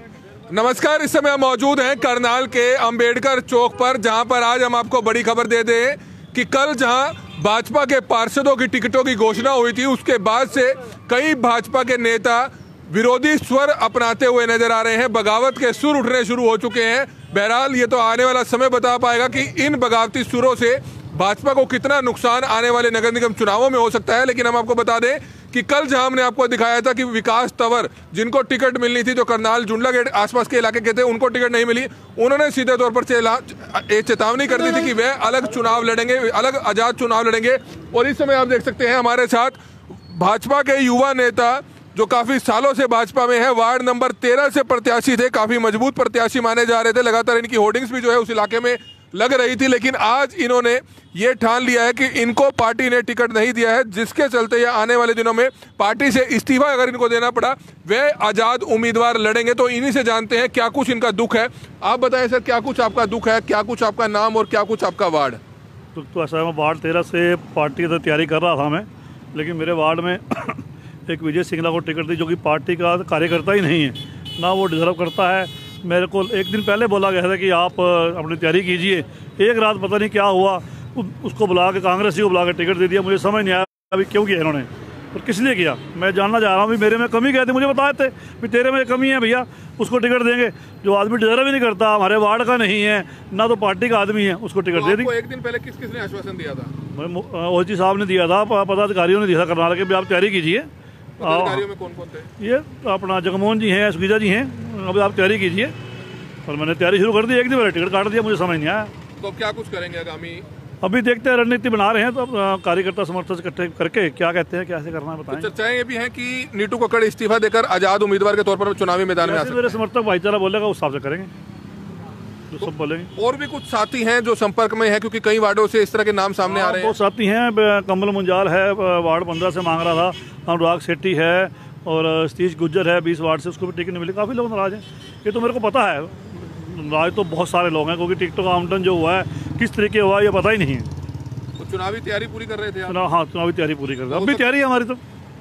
नमस्कार, इस समय हम मौजूद हैं करनाल के अंबेडकर चौक पर, जहां पर आज हम आपको बड़ी खबर दे दें कि कल जहां भाजपा के पार्षदों की टिकटों की घोषणा हुई थी, उसके बाद से कई भाजपा के नेता विरोधी स्वर अपनाते हुए नजर आ रहे हैं। बगावत के सुर उठने शुरू हो चुके हैं। बहरहाल ये तो आने वाला समय बता पाएगा कि इन बगावती सुरों से भाजपा को कितना नुकसान आने वाले नगर निगम चुनावों में हो सकता है। लेकिन हम आपको बता दें कि कल जहां हमने आपको दिखाया था कि विकास तंवर, जिनको टिकट मिलनी थी, जो करनाल जुंडला गेट आसपास के इलाके के थे, उनको टिकट नहीं मिली, उन्होंने सीधे तौर पर चेतावनी कर दी थी कि वे अलग चुनाव लड़ेंगे, अलग आजाद चुनाव लड़ेंगे। और इस समय आप देख सकते हैं हमारे साथ भाजपा के युवा नेता जो काफी सालों से भाजपा में है, वार्ड नंबर 13 से प्रत्याशी थे, काफी मजबूत प्रत्याशी माने जा रहे थे। लगातार इनकी होर्डिंग्स भी जो है उस इलाके में लग रही थी, लेकिन आज इन्होंने ये ठान लिया है कि इनको पार्टी ने टिकट नहीं दिया है, जिसके चलते ये आने वाले दिनों में पार्टी से इस्तीफा अगर इनको देना पड़ा, वे आजाद उम्मीदवार लड़ेंगे। तो इन्हीं से जानते हैं क्या कुछ इनका दुख है। आप बताएं सर, क्या कुछ आपका दुख है, क्या कुछ आपका नाम और क्या कुछ आपका वार्ड? तो ऐसा मैं वार्ड 13 से पार्टी की तैयारी कर रहा था मैं, लेकिन मेरे वार्ड में एक विजय सिंगला को टिकट दी, जो कि पार्टी का कार्यकर्ता ही नहीं है, ना वो डिजर्व करता है। मेरे को एक दिन पहले बोला गया था कि आप अपनी तैयारी कीजिए, एक रात पता नहीं क्या हुआ, उसको बुला के, कांग्रेसी को बुला के टिकट दे दिया। मुझे समझ नहीं आया अभी क्यों किया इन्होंने और किस लिए किया। मैं जानना चाह रहा हूँ, मेरे में कमी क्या थी, मुझे बताए थे भी तेरे में कमी है भैया, उसको टिकट देंगे। जो आदमी डिजर्व ही नहीं करता, हमारे वार्ड का नहीं है, ना तो पार्टी का आदमी है, उसको टिकट दे दी। एक दिन पहले किसने आश्वासन दिया था? ओजी साहब ने दिया था, पदाधिकारियों ने दिया था करनाल के भी, आप तैयारी कीजिए। पदाधिकारियों में कौन कौन थे? ये अपना जगमोहन जी हैं, सुगीजा जी हैं, अभी आप तैयारी कीजिए। और मैंने तैयारी शुरू कर दी, एक दिन पहले टिकट काट दिया, मुझे समझ नहीं आया। तो क्या कुछ करेंगे आगामी? अभी देखते हैं, रणनीति बना रहे हैं, तो कार्यकर्ता समर्थक इकट्ठे करके क्या कहते हैं, कैसे करना है बताएं। तो चर्चाएं ये भी हैं कि नीटू कक्कड़ इस्तीफा देकर आजाद उम्मीदवार के तौर पर चुनावी मैदान में आ सकते हैं। मेरे समर्थक भाईचारा बोलेगा उस हिसाब से करेंगे, जो सब बोलेंगे। और भी कुछ साथी हैं जो संपर्क में है, क्योंकि कई वार्डों से इस तरह के नाम सामने आ रहे हैं। बहुत साथी हैं, कमल मुंजाल है, वार्ड 15 से मांग रहा था, अनुराग सेट्टी है, और सतीश गुज्जर है 20 वार्ड से, उसको भी टिकट नहीं मिली। काफ़ी लोग नाराज हैं, ये तो मेरे को पता है। नाराज तो बहुत सारे लोग हैं, क्योंकि टिकटों का आवंटन जो हुआ है किस तरीके हुआ है ये पता ही नहीं है। तो चुनावी तैयारी पूरी कर रहे थे आप? हाँ, चुनावी तैयारी पूरी कर रहे हैं, अब भी तैयारी है हमारी, तो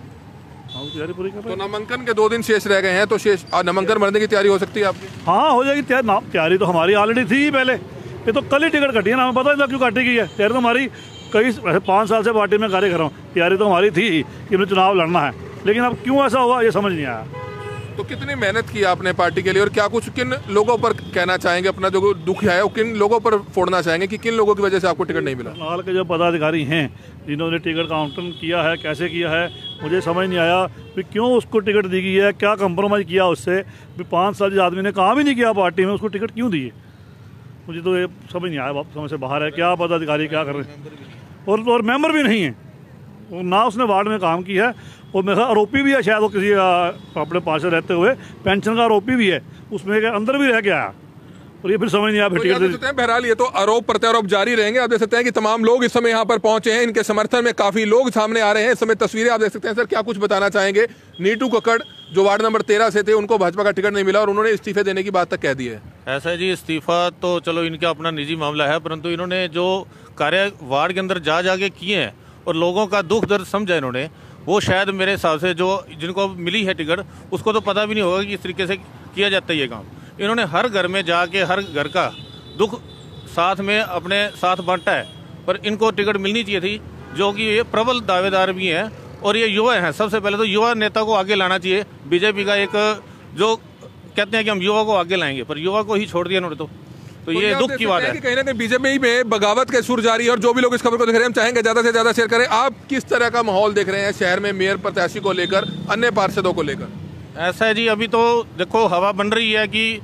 तैयारी पूरी कर रहे हैं। तो नामांकन के 2 दिन शेष रह गए हैं, तो शेष नामांकन भरने की तैयारी हो सकती है आपकी? हाँ, हो जाएगी तैयारी तो हमारी ऑलरेडी थी पहले, ये तो कल ही टिकट कटी है ना, हमें पता नहीं था क्यों काटी गई है। तैयारी तो हमारी कई 5 साल से पार्टी में कार्य कर रहा हूँ, तैयारी तो हमारी थी कि हमें चुनाव लड़ना है, लेकिन अब क्यों ऐसा हुआ ये समझ नहीं आया। तो कितनी मेहनत की आपने पार्टी के लिए, और क्या कुछ किन लोगों पर कहना चाहेंगे, अपना जो दुख है वो किन लोगों पर फोड़ना चाहेंगे कि किन लोगों की वजह से आपको टिकट नहीं मिला? हाल के जो पदाधिकारी हैं जिन्होंने टिकट का आवंटन किया है, कैसे किया है, मुझे समझ नहीं आया कि क्यों उसको टिकट दी गई है, क्या कंप्रोमाइज़ किया उससे भी। 5 साल जिस आदमी ने काम ही नहीं किया पार्टी में, उसको टिकट क्यों दी है, मुझे तो ये समझ नहीं आया। समझ से बाहर है, क्या पदाधिकारी क्या कर रहे हैं, और मेंबर भी नहीं है, ना उसने वार्ड में काम किया है, और मेरा आरोपी भी है शायद, वो किसी अपने पास रहते हुए पेंशन का आरोपी भी है, उसमें अंदर भी रह गया है, और ये फिर समझ नहीं आया। तो बहरहाल ये तो आरोप प्रत्यारोप जारी रहेंगे। आप देख सकते हैं कि तमाम लोग इस समय यहाँ पर पहुंचे हैं, इनके समर्थन में काफी लोग सामने आ रहे हैं। इस समय तस्वीरें आप देख सकते हैं। सर, क्या कुछ बताना चाहेंगे? नीटू कक्कड़ जो वार्ड नंबर 13 से थे, उनको भाजपा का टिकट नहीं मिला और उन्होंने इस्तीफे देने की बात तक कह दी है। ऐसा जी, इस्तीफा तो चलो इनका अपना निजी मामला है, परंतु इन्होंने जो कार्य वार्ड के अंदर जा के किए हैं और लोगों का दुख दर्द समझा इन्होंने, वो शायद मेरे हिसाब से जो जिनको मिली है टिकट, उसको तो पता भी नहीं होगा कि इस तरीके से किया जाता है ये काम। इन्होंने हर घर में जाके हर घर का दुख साथ में अपने साथ बांटा है, पर इनको टिकट मिलनी चाहिए थी, जो कि ये प्रबल दावेदार भी हैं और ये युवा हैं। सबसे पहले तो युवा नेता को आगे लाना चाहिए। बीजेपी का एक जो कहते हैं कि हम युवा को आगे लाएंगे, पर युवा को ही छोड़ दिया उन्होंने, तो ये दुख की बात है। कहीं ना कहीं बीजेपी में बगावत के सुर जारी है, और जो भी लोग इस खबर को देख रहे हैं, हम चाहेंगे ज्यादा से ज्यादा शेयर करें। आप किस तरह का माहौल देख रहे हैं शहर में, मेयर प्रत्याशी को लेकर, अन्य पार्षदों को लेकर? ऐसा है जी, अभी तो देखो हवा बन रही है कि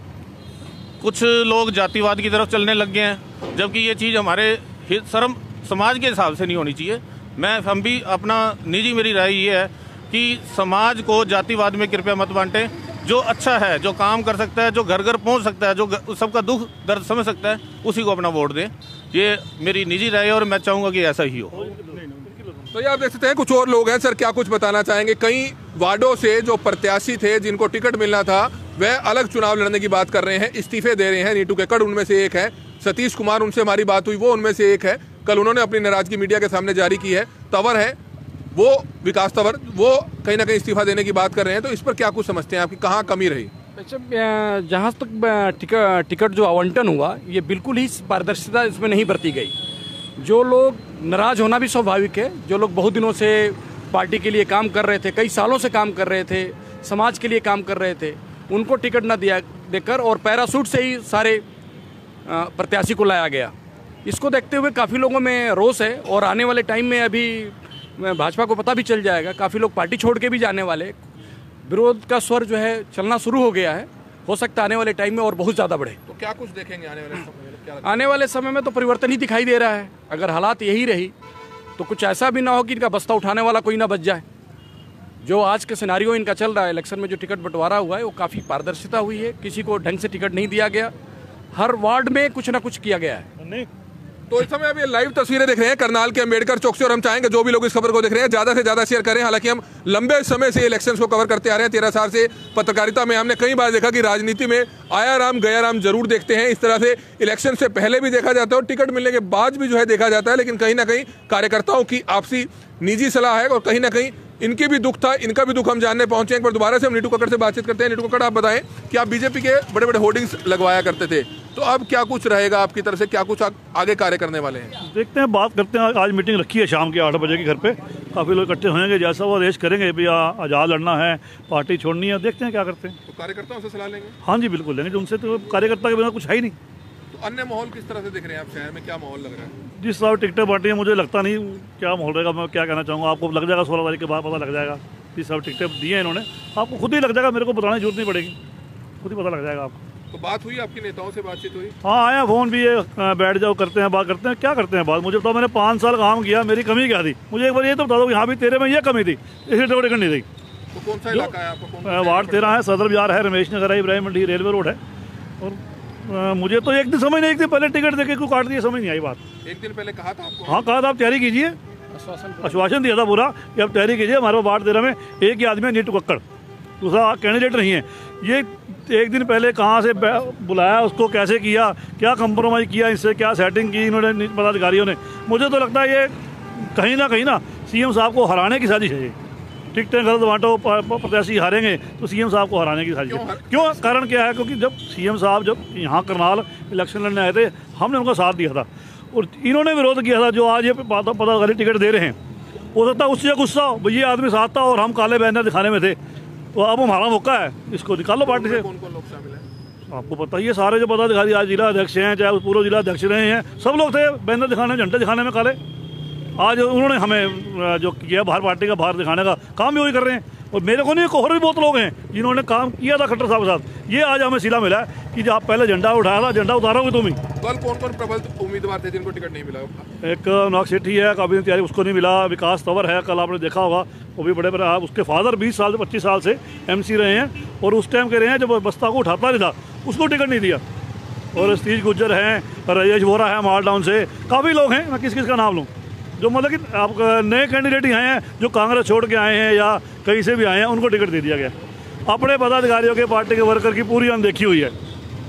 कुछ लोग जातिवाद की तरफ चलने लग गए हैं, जबकि ये चीज़ हमारे शर्म समाज के हिसाब से नहीं होनी चाहिए। हम भी अपना निजी मेरी राय ये है कि समाज को जातिवाद में कृपया मत बांटें। जो अच्छा है, जो काम कर सकता है, जो घर घर पहुंच सकता है, जो सबका दुख दर्द समझ सकता है, उसी को अपना वोट दें। ये मेरी निजी राय है और मैं चाहूँगा कि ऐसा ही हो। तो ये आप देख सकते हैं कुछ और लोग हैं। सर, क्या कुछ बताना चाहेंगे? कई वार्डों से जो प्रत्याशी थे जिनको टिकट मिलना था, वह अलग चुनाव लड़ने की बात कर रहे हैं, इस्तीफे दे रहे हैं। नीटू कक्कड़ उनमें से एक है, सतीश कुमार, उनसे हमारी बात हुई, वो उनमें से एक है। कल उन्होंने अपनी नाराजगी मीडिया के सामने जारी की है। तंवर है वो, विकास तंवर, वो कहीं ना कहीं इस्तीफा देने की बात कर रहे हैं। तो इस पर क्या कुछ समझते हैं आपकी, कहाँ कमी रही? अच्छा, जहाँ तक टिकट जो आवंटन हुआ, ये बिल्कुल ही पारदर्शिता इसमें नहीं बरती गई। जो लोग नाराज होना भी स्वाभाविक है, जो लोग बहुत दिनों से पार्टी के लिए काम कर रहे थे, कई सालों से काम कर रहे थे, समाज के लिए काम कर रहे थे, उनको टिकट न देकर और पैराशूट से ही सारे प्रत्याशी को लाया गया। इसको देखते हुए काफ़ी लोगों में रोष है और आने वाले टाइम में अभी भाजपा को पता भी चल जाएगा, काफ़ी लोग पार्टी छोड़ के भी जाने वाले, विरोध का स्वर जो है चलना शुरू हो गया है। हो सकता है आने वाले टाइम में और बहुत ज़्यादा बढ़े। तो क्या कुछ देखेंगे आने वाले समय में? क्या आने वाले समय में तो परिवर्तन ही दिखाई दे रहा है। अगर हालात यही रही तो कुछ ऐसा भी ना हो कि इनका बस्ता उठाने वाला कोई ना बच जाए। जो आज के सिनारियो इनका चल रहा है, इलेक्शन में जो टिकट बंटवारा हुआ है वो काफ़ी पारदर्शिता हुई है, किसी को ढंग से टिकट नहीं दिया गया, हर वार्ड में कुछ ना कुछ किया गया है। नहीं तो इस समय अब ये लाइव तस्वीरें देख रहे हैं करनाल के अंबेडकर चौक से, और हम चाहेंगे जो भी लोग इस खबर को देख रहे हैं ज़्यादा से ज़्यादा शेयर करें। हालांकि हम लंबे समय से इलेक्शंस को कवर करते आ रहे हैं, 13 साल से पत्रकारिता में हमने कई बार देखा कि राजनीति में आया राम गया राम जरूर देखते हैं। इस तरह से इलेक्शन से पहले भी देखा जाता है और टिकट मिलने के बाद भी जो है देखा जाता है। लेकिन कहीं ना कहीं कार्यकर्ताओं की आपसी निजी सलाह है और कहीं ना कहीं इनकी भी दुख था, इनका भी दुख हम जानने पहुंचे। एक बार दोबारा से हम नीतू कक्कड़ से बातचीत करते हैं। नीतू कक्कड़, आप बताएं कि आप बीजेपी के बड़े बड़े होर्डिंग्स लगवाया करते थे, तो अब क्या कुछ रहेगा आपकी तरफ से, क्या कुछ आगे कार्य करने वाले हैं? देखते हैं, बात करते हैं। आज मीटिंग रखी है शाम के 8 बजे के घर पे, काफ़ी लोग इकट्ठे होंगे, जैसा वो आदेश करेंगे भैया आज़ाद लड़ना है, पार्टी छोड़नी है, देखते हैं क्या करते हैं। तो कार्यकर्ताओं से सलाह लेंगे? हाँ जी बिल्कुल लेंगे, उनसे तो कार्यकर्ता के बिना कुछ है ही नहीं। तो अन्य माहौल किस तरह से दिख रहे हैं आप शहर में, क्या माहौल लग रहा है? जिस हिसाब से टिकटें बांटी है मुझे लगता नहीं क्या माहौल रहेगा। मैं क्या कहना चाहूँगा, आपको लग जाएगा 16 तारीख के बाद पता लग जाएगा। जिस हिसाब टिकटें दी हैं इन्होंने, आपको खुद ही लग जाएगा, मेरे को बताने की जरूरत नहीं पड़ेगी, खुद ही पता लग जाएगा आपको। तो बात हुई आपकी नेताओं से, बातचीत हुई? हाँ आया फोन भी है, बैठ जाओ करते हैं बात, करते हैं। क्या करते हैं बात? मुझे बताओ, मैंने 5 साल काम किया, मेरी कमी क्या थी? मुझे एक बार ये तो बता दो कि हाँ भी तेरे में ये कमी थी, इसलिए टिकट नहीं दी। तो कौन सा इलाका है आपका? वार्ड 13 है, सदर बाजार है, रमेश नगर है, इब्राहिम मंडी रेलवे रोड है। और मुझे तो एक दिन समझ नहीं, एक दिन पहले टिकट देके क्यों काट दिया, समझ नहीं आई बात। एक दिन पहले कहा था आपको? हाँ कहा था, आप तैयारी कीजिए, आश्वासन दिया था पूरा कि आप तैयारी कीजिए। हमारे वार्ड 13 में एक ही आदमी है, नीतू कक्कड़, दूसरा कैंडिडेट नहीं है। ये एक दिन पहले कहाँ से बुलाया, उसको कैसे किया, क्या कंप्रोमाइज़ किया, इससे क्या सेटिंग की इन्होंने पदाधिकारियों ने। मुझे तो लगता है ये कहीं ना सीएम साहब को हराने की साजिश है। ये टिकटें गलत बांटो, प्रत्याशी हारेंगे तो सीएम साहब को हराने की साजिश है। क्यों? कारण क्या है? क्योंकि जब सीएम साहब जब यहाँ करनाल इलेक्शन लड़ने आए थे, हमने उनका साथ दिया था और इन्होंने विरोध किया था। जो आज ये पदाधिकारी टिकट दे रहे हैं, हो सकता है उससे गुस्सा हो, ये आदमी साथ था और हम काले बैनर दिखाने में थे, तो अब हमारा मौका है, इसको निकाल लो पार्टी से। कौन-कौन लोग शामिल हैं? आपको पता ही है, सारे जो पदाधिकारी आज जिला अध्यक्ष हैं, चाहे पूर्व जिला अध्यक्ष रहे हैं, सब लोग थे बैनर दिखाने, झंडे दिखाने में काले। आज उन्होंने हमें जो किया बाहर पार्टी का बाहर दिखाने का काम भी वही कर रहे हैं। और मेरे को नहीं, और भी बहुत लोग हैं जिन्होंने काम किया था खट्टर साहब के साथ। ये आज हमें सिला मिला है कि जो आप पहले झंडा उठाया था, झंडा उतारोगे तुम ही। कल कौन-कौन प्रबल उम्मीदवार थे जिनको टिकट नहीं मिला? एक नौक सेठी है, काबिल तैयारी, उसको नहीं मिला। विकास तंवर है, कल आपने देखा होगा, वो भी बड़े बड़े, उसके फादर 20 साल से 25 साल से एमसी रहे हैं और उस टाइम के रहे हैं जब बस्ता को उठाता नहीं था, उसको टिकट नहीं दिया। और सतीश गुज्जर हैं, राजेश बोरा है मालडाउन से, काफ़ी लोग हैं, मैं किस किस का नाम लूँ, जो मतलब कि आप नए कैंडिडेट ही आए हैं, जो कांग्रेस छोड़ के आए हैं या कहीं से भी आए हैं, उनको टिकट दे दिया गया। अपने पदाधिकारियों के, पार्टी के वर्कर की पूरी अनदेखी हुई है।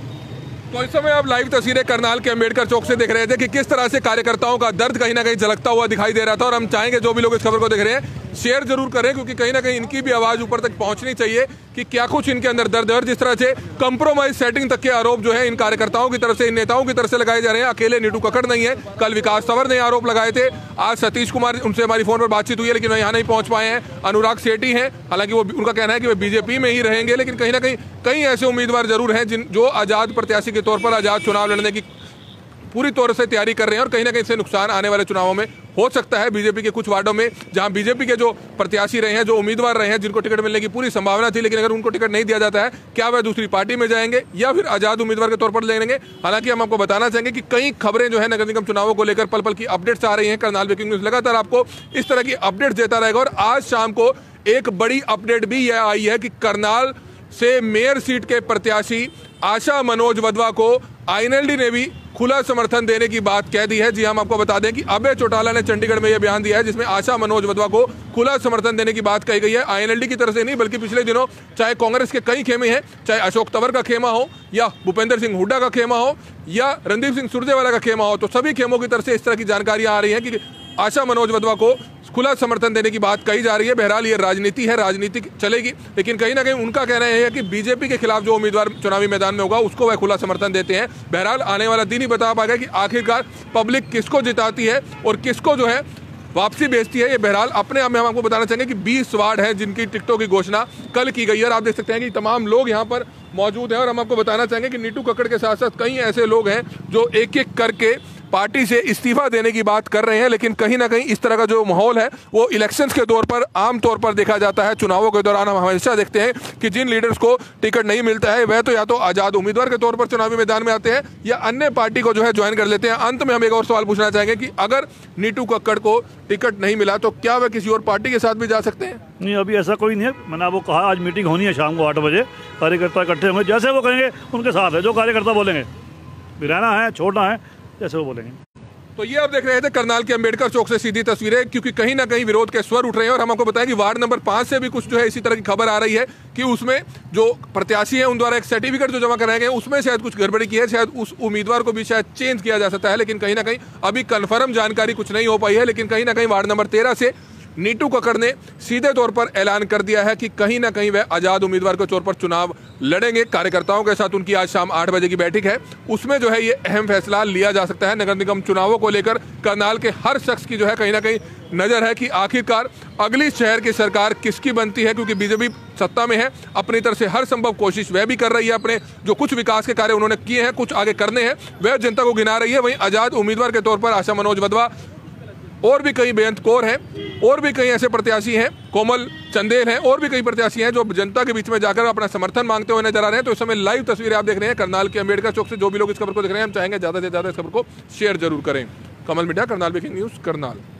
तो इस समय आप लाइव तस्वीरें करनाल के अंबेडकर चौक से देख रहे थे कि किस तरह से कार्यकर्ताओं का दर्द कहीं ना कहीं झलकता हुआ दिखाई दे रहा था। और हम चाहेंगे जो भी लोग इस खबर को देख रहे हैं शेयर जरूर करें, क्योंकि कहीं ना कहीं इनकी भी आवाज ऊपर तक पहुंचनी चाहिए कि क्या कुछ इनके अंदर दर्द है। और जिस तरह से कंप्रोमाइज सेटिंग तक के आरोप जो है इन कार्यकर्ताओं की तरफ से, इन नेताओं की तरफ से लगाए जा रहे हैं। अकेले नीतू कक्कड़ नहीं है, कल विकास तंवर ने आरोप लगाए थे, आज सतीश कुमार, उनसे हमारी फोन पर बातचीत हुई है लेकिन वो यहाँ नहीं पहुंच पाए हैं। अनुराग सेठी हैं, हालांकि वो उनका कहना है कि वे बीजेपी में ही रहेंगे, लेकिन कहीं ना कहीं कई ऐसे उम्मीदवार जरूर हैं जो आजाद प्रत्याशी के तौर पर आजाद चुनाव लड़ने की पूरी तौर से तैयारी कर रहे हैं। और कहीं ना कहीं इससे नुकसान आने वाले चुनावों में हो सकता है। बीजेपी के कुछ वार्डों में जहां बीजेपी के जो प्रत्याशी रहे हैं, जो उम्मीदवार रहे हैं, जिनको टिकट मिलने की पूरी संभावना थी, लेकिन अगर उनको टिकट नहीं दिया जाता है, क्या वह दूसरी पार्टी में जाएंगे या फिर आजाद उम्मीदवार के तौर पर लेंगे। हालांकि हम आपको बताना चाहेंगे कि कई खबरें जो है नगर निगम चुनावों को लेकर पल पल की अपडेट्स आ रही हैं। करनाल ब्रेकिंग न्यूज लगातार आपको इस तरह की अपडेट देता रहेगा। और आज शाम को एक बड़ी अपडेट भी यह आई है कि करनाल से मेयर सीट के प्रत्याशी आशा मनोज वधवा को आईएनएलडी ने भी खुला समर्थन देने की बात कह दी है। जी हम आपको बता दें कि अभय चौटाला ने चंडीगढ़ में यह बयान दिया है जिसमें आशा मनोज वधवा को खुला समर्थन देने की बात कही गई है। आईएनएलडी की तरफ से नहीं, बल्कि पिछले दिनों चाहे कांग्रेस के कई खेमे हैं, चाहे अशोक तंवर का खेमा हो या भूपेंद्र सिंह हुड्डा का खेमा हो या रणदीप सिंह सुरजेवाला का खेमा हो, तो सभी खेमों की तरफ से इस तरह की जानकारियां आ रही हैं कि आशा मनोज वधवा को खुला समर्थन देने की बात कही जा रही है। बहरहाल ये राजनीति है, राजनीति चलेगी, लेकिन कहीं ना कहीं उनका कहना है कि बीजेपी के खिलाफ जो उम्मीदवार चुनावी मैदान में होगा उसको वह खुला समर्थन देते हैं। बहरहाल आने वाला दिन ही बता पाएगा कि आखिरकार पब्लिक किसको जिताती है और किसको जो है वापसी भेजती है। ये बहरहाल अपने आप में हम आपको बताना चाहेंगे कि 20 वार्ड हैं जिनकी टिकटों की घोषणा कल की गई है और आप देख सकते हैं कि तमाम लोग यहाँ पर मौजूद हैं। और हम आपको बताना चाहेंगे कि नीतू कक्कड़ के साथ साथ कई ऐसे लोग हैं जो एक एक करके पार्टी से इस्तीफा देने की बात कर रहे हैं, लेकिन कहीं ना कहीं इस तरह का जो माहौल है वो इलेक्शंस के तौर पर आम तौर पर देखा जाता है। चुनावों के दौरान हम हमेशा देखते हैं कि जिन लीडर्स को टिकट नहीं मिलता है वह तो या तो आज़ाद उम्मीदवार के तौर पर चुनावी मैदान में आते हैं या अन्य पार्टी को जो है ज्वाइन कर लेते हैं। अंत में हम एक और सवाल पूछना चाहेंगे कि अगर नीतू कक्कड़ को टिकट नहीं मिला तो क्या वह किसी और पार्टी के साथ भी जा सकते हैं? नहीं, अभी ऐसा कोई नहीं है। मैंने आपको कहा आज मीटिंग होनी है शाम को 8 बजे, कार्यकर्ता इकट्ठे होंगे, जैसे वो कहेंगे उनके साथ है, जो कार्यकर्ता बोलेंगे, भी रहना है छोड़ना है जैसे वो बोलेंगे। तो ये आप देख रहे थे करनाल के अंबेडकर चौक से सीधी तस्वीरें, क्योंकि कहीं ना कहीं विरोध के स्वर उठ रहे हैं। और हम आपको बताएं कि वार्ड नंबर 5 से भी कुछ जो है इसी तरह की खबर आ रही है कि उसमें जो प्रत्याशी है उन द्वारा एक सर्टिफिकेट जो जमा कराए गए उसमें शायद कुछ गड़बड़ी की है, शायद उस उम्मीदवार को भी शायद चेंज किया जा सकता है, लेकिन कहीं ना कहीं अभी कन्फर्म जानकारी कुछ नहीं हो पाई है। लेकिन कहीं ना कहीं वार्ड नंबर 13 से नीतू कक्कड़ ने सीधे तौर पर ऐलान कर दिया है कि कहीं ना कहीं वह आज़ाद उम्मीदवार के तौर पर चुनाव लड़ेंगे। कार्यकर्ताओं के साथ उनकी आज शाम 8 बजे की बैठक है, उसमें जो है ये अहम फैसला लिया जा सकता है। नगर निगम चुनावों को लेकर करनाल के हर शख्स की जो है कहीं ना कहीं नज़र है कि आखिरकार अगली शहर की सरकार किसकी बनती है, क्योंकि बीजेपी सत्ता में है, अपनी तरफ से हर संभव कोशिश वह भी कर रही है। अपने जो कुछ विकास के कार्य उन्होंने किए हैं, कुछ आगे करने हैं, वह जनता को गिना रही है। वहीं आज़ाद उम्मीदवार के तौर पर आशा मनोज वधवा और भी कई बेअंत कौर हैं, और भी कई ऐसे प्रत्याशी हैं, कोमल चंदेल हैं, और भी कई प्रत्याशी हैं जो जनता के बीच में जाकर अपना समर्थन मांगते हुए नजर आ रहे हैं। तो इस समय लाइव तस्वीरें आप देख रहे हैं करनाल के अंबेडकर चौक से। जो भी लोग इस खबर को देख रहे हैं, हम चाहेंगे ज़्यादा से ज़्यादा इस खबर को शेयर जरूर करें। Kamal media, Karnal breaking news, Karnal.